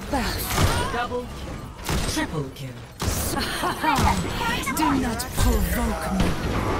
Parfait. Double kill. Triple kill. Do not provoke me.